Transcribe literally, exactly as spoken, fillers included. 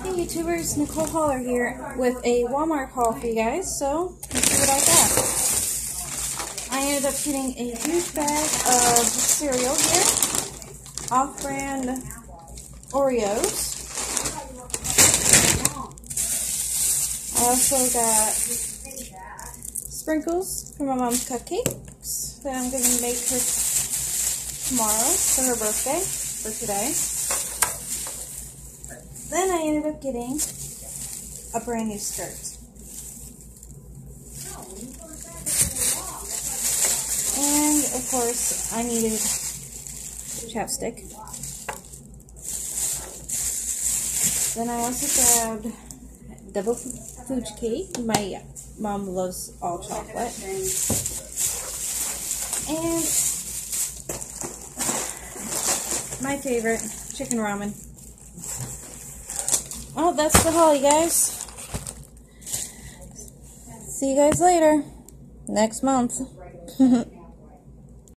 Hey YouTubers, Nicole Holler here with a Walmart haul for you guys, so let's see what I got. I ended up getting a huge bag of cereal here, off-brand Oreos. I also got sprinkles for my mom's cupcakes that I'm going to make her tomorrow for her birthday, for today. Then I ended up getting a brand new skirt. And of course I needed chapstick. Then I also grabbed double fudge cake. My mom loves all chocolate. And my favorite, chicken ramen. Oh, that's the haul, you guys. See you guys later. Next month.